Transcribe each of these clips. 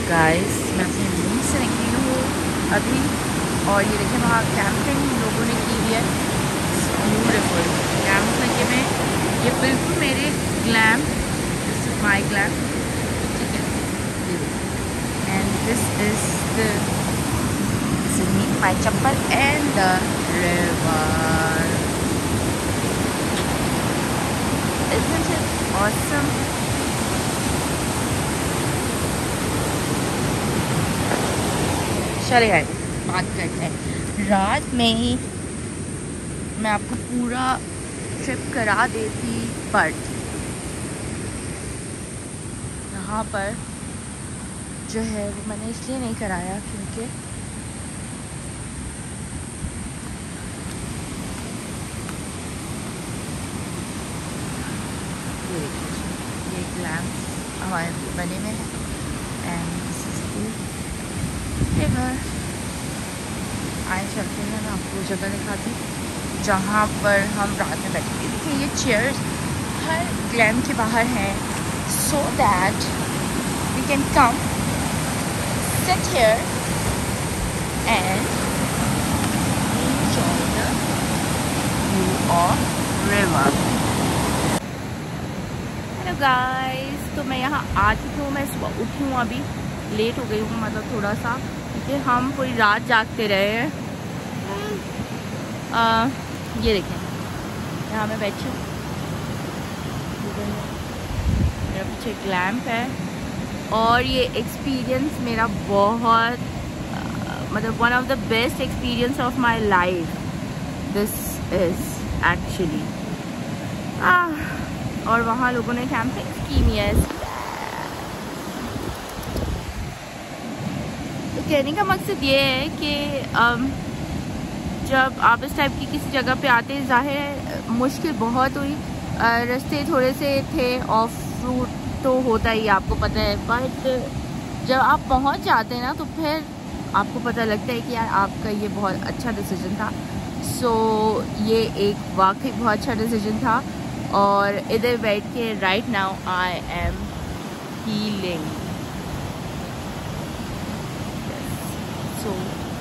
Guys मैं अपने room से निकली हूँ अभी और ये देखिए वहाँ कैंपिंग लोगों ने की हुई है। ब्यूटीफुल कैंप लगे में ये बिल्कुल मेरे glam, this is my glam, ठीक है। And this is the my chappal and the river. Isn't it awesome? चलिए बात करते हैं। रात में ही मैं आपको पूरा ट्रिप करा देती, बट यहाँ पर जो है वो मैंने इसलिए नहीं कराया क्योंकि ये ग्लैम्स हमारे बने में है एंड दिस इज रिवर। आए चलते हैं, मैं आपको जगह दिखाती हूँ जहाँ पर हम रात में बैठेंगे। देखिए ये चेयर्स हर ग्लैम के बाहर हैं, so that we can come sit here and enjoy the view of river. Hello guys, तो मैं यहाँ आ चुकी हूँ। मैं सुबह उठी हूँ, अभी लेट हो गई हूँ, मतलब थोड़ा सा, क्योंकि हम पूरी रात जागते रहे हैं। ये देखें यहाँ मैं बैठी हूँ, मेरा पीछे ग्लैम्प है और ये एक्सपीरियंस मेरा बहुत मतलब one of the best experience of my life this is actually. और वहाँ लोगों ने कैंपिंग की हुई है। तो कहने का मकसद ये है कि जब आप इस टाइप की किसी जगह पे आते हैं, ज़ाहिर है मुश्किल बहुत हुई, रास्ते थोड़े से थे, ऑफ रूट तो होता ही आपको पता है, बट जब आप पहुंच जाते हैं ना तो फिर आपको पता लगता है कि यार आपका ये बहुत अच्छा डिसीजन था। सो ये एक वाकई बहुत अच्छा डिसीजन था और इधर बैठ के right now I am healing. So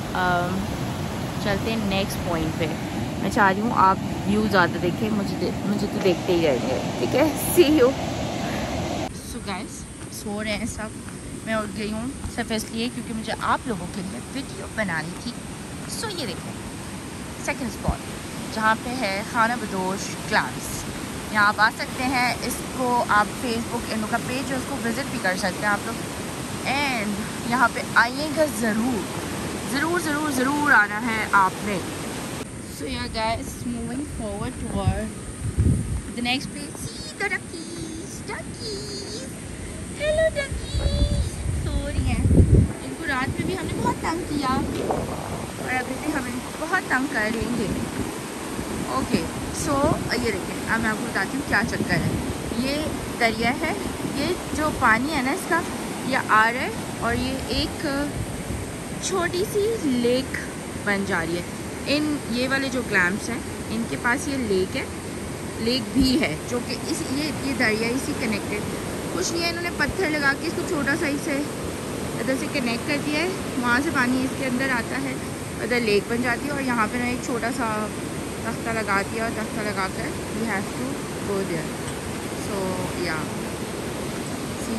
चलते हैं नेक्स्ट पॉइंट पे। मैं चाह रही हूँ आप व्यू ज़्यादा देखें, मुझे तो देखते ही रहेंगे, ठीक है। See you. So guys so रहे हैं सब, मैं उठ गई हूँ सिर्फ इसलिए क्योंकि मुझे आप लोगों के लिए वीडियो बनानी थी। सो ये देखें सेकंड स्पॉट जहाँ पे है खाना बदोश क्लास। यहाँ आप आ सकते हैं, इसको आप फेसबुक इन लोग का पेज है उसको विज़िट भी कर सकते हैं आप लोग, एंड यहाँ पे आइएगा ज़रूर ज़रूर ज़रूर ज़रूर आना है आपने। So yeah guys moving forward toward the next place. See the duckies, duckies, hello duckies सो रही हैं। इनको रात में भी हमने बहुत तंग किया और अभी भी हमें बहुत तंग कर लेंगे। ओके सो ये देखिए, अब मैं आपको बताती हूँ क्या चक्कर है। ये दरिया है, ये जो पानी है ना इसका ये आ रहा है और ये एक छोटी सी लेक बन जा रही है। ये वाले जो ग्लैम्प्स हैं इनके पास ये लेक है, लेक भी है जो कि ये दरिया इसी कनेक्टेड कुछ नहीं है। इन्होंने पत्थर लगा के इसको छोटा सा इसे इधर से कनेक्ट कर दिया है, वहाँ से पानी इसके अंदर आता है, उधर लेक बन जाती है और यहाँ पे ना एक छोटा सा तख्ता लगा दिया और तख्ता लगा कर we have to go there. So yeah see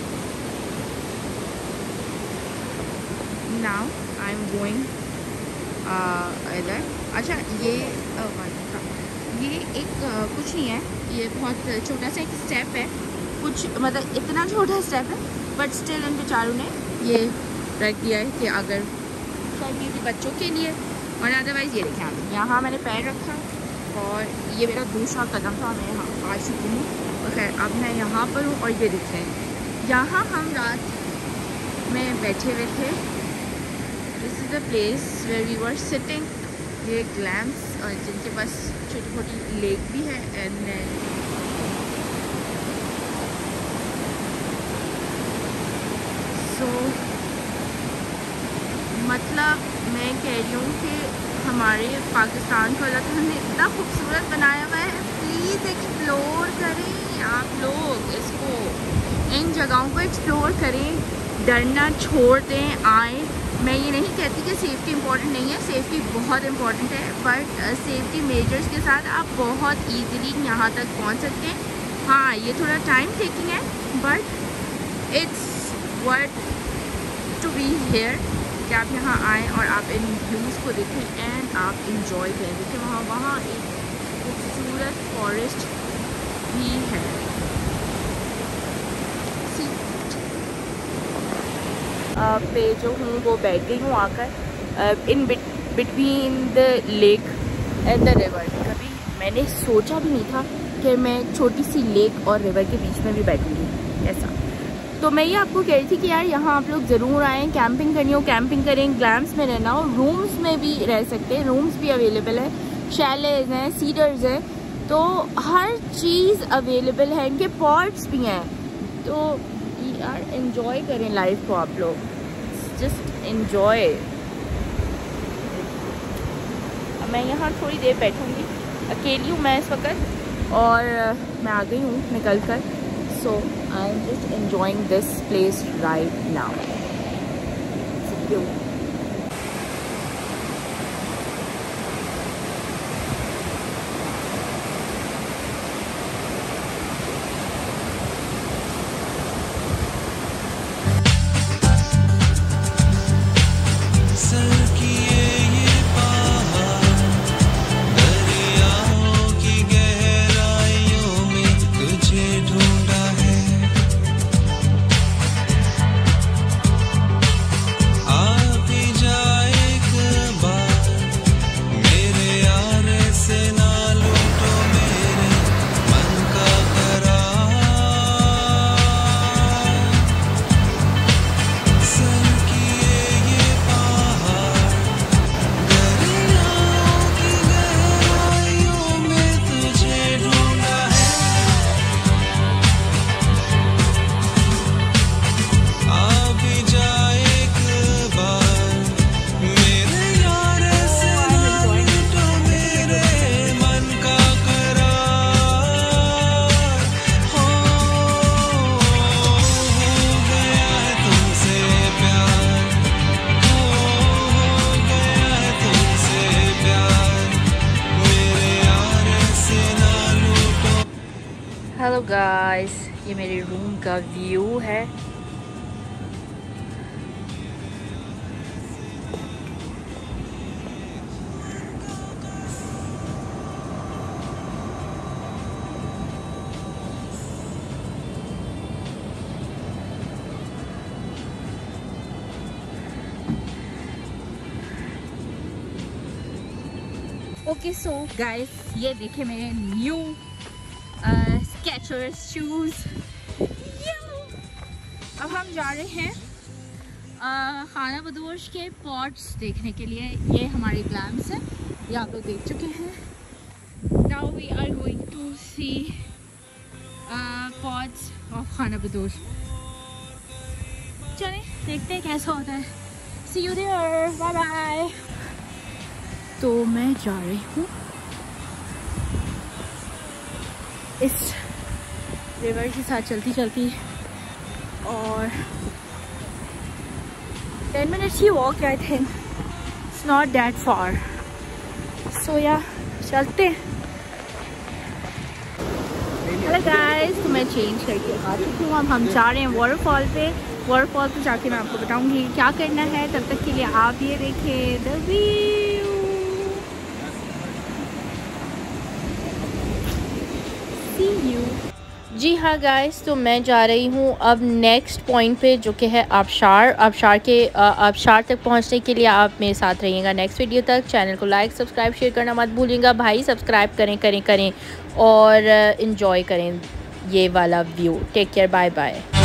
now I am going इधर। अच्छा ये एक कुछ नहीं है, ये बहुत छोटा सा एक स्टेप है, कुछ मतलब इतना छोटा स्टेप है बट स्टिल इन बेचारों ने ये रख दिया है कि अगर शायद ये बच्चों के लिए, और अदरवाइज़ ये देखें आप यहाँ मैंने पैर रखा और ये मेरा दूसरा कदम था, मैं यहाँ आ चुकी हूँ। और खैर अब मैं यहाँ पर हूँ और ये देखें यहाँ हम रात में बैठे हुए थे। This is the place where we were sitting. ये ग्लैम्प्स और जिनके पास छोटी छोटी लेक भी है एंड सो मतलब मैं कह रही हूँ कि हमारे पाकिस्तान को अल्लाह ताला ने इतना खूबसूरत बनाया हुआ है। प्लीज़ एक्सप्लोर करें आप लोग इसको, इन जगहों को एक्सप्लोर करें। डरना छोड़ दें, आए। मैं ये नहीं कहती कि सेफ़्टी इम्पॉर्टेंट नहीं है, सेफ़्टी बहुत इम्पॉर्टेंट है, बट सेफ़्टी मेजर्स के साथ आप बहुत ईज़िली यहाँ तक पहुँच सकते हैं। हाँ, ये थोड़ा टाइम टेकिंग है, but it's worth to be here कि आप यहाँ आएँ और आप इन व्यूज़ को देखें एंड आप इंजॉय करें। देखिए वहाँ एक खूबसूरत फॉरेस्ट भी है। पे जो हूँ वो बैठ गई हूँ आकर in between the lake and the river. कभी मैंने सोचा भी नहीं था कि मैं एक छोटी सी लेक और रिवर के बीच में भी बैठूँगी ऐसा। तो मैं ये आपको कह रही थी कि यार यहाँ आप लोग ज़रूर आएँ, कैंपिंग करनी हो कैंपिंग करें, ग्लैम्स में रहना हो रूम्स में भी रह सकते हैं, रूम्स भी अवेलेबल है, शैलेज हैं, सीडर्स हैं, तो हर चीज़ अवेलेबल है, इनके पॉट्स भी हैं। तो यार एंजॉय करें लाइफ को आप लोग, जस्ट एंजॉय। मैं यहाँ थोड़ी देर बैठूँगी, अकेली हूँ मैं इस वक्त और मैं आ गई हूँ निकल कर। So I am just enjoying this place right now. Hello guys, ये मेरे रूम का व्यू है। ओके सो गाइस, ये देखे मेरे न्यू स्केचर्स शूज। अब हम जा रहे हैं खाना बदोश के पॉट्स देखने के लिए। ये हमारे ग्लैम्स हैं, ये आप लोग देख चुके हैं। Now we are going to see pots of Khana Badosh. चलें देखते हैं कैसा होता है। See you there, bye bye. तो मैं जा रही हूँ इस रिवर के साथ चलती चलती, और 10 मिनट्स की walk, I think it's not that far. So yeah चलते हैं। हेलो गाइस, तो मैं चेंज करके आ चुकी हूँ। अब हम जा रहे हैं वाटरफॉल पे। वाटरफॉल पे जाके मैं आपको बताऊंगी क्या करना है। तब तक के लिए आप ये देखें द व्यू। See you. जी हाँ गाइस, तो मैं जा रही हूँ अब नेक्स्ट पॉइंट पे, जो कि है आबशार। आबशार तक पहुँचने के लिए आप मेरे साथ रहिएगा नेक्स्ट वीडियो तक। चैनल को लाइक सब्सक्राइब शेयर करना मत भूलिएगा भाई। सब्सक्राइब करें और इन्जॉय करें ये वाला view. Take care, bye bye.